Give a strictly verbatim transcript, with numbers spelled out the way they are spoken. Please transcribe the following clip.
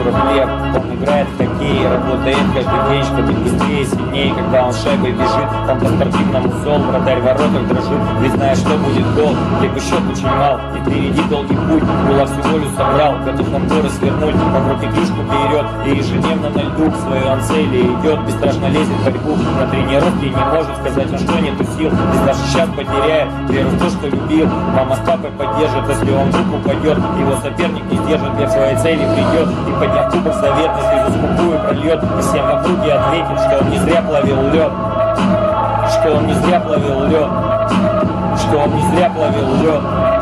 который хлеб. Он играет в хоккей, работает каждый день, чтобы быстрее, сильнее. Когда он шайбой бежит, он по спортивному зол, вратарь в воротах дрожит, ведь знаешь, что будет гол. Либо счет очень мал, и впереди долгий путь. Кулак всю волю собрал, готов он горы свернуть, он руки крышку берет и ежедневно на льду к своей он цели идет. Бесстрашно лезет в борьбу, на тренировке не может сказать, он что нету сил. Ведь даже сейчас потеряет веру в то, что любил. Мама с папой поддержит, если он вдруг упадет, его соперник не сдержит, для своей цели придет. И подняв кубок заветный, слезу скупую прольет, и всем вокруг и ответит, что он не зря плавил лед, что он не зря плавил лед, что он не зря плавил лед.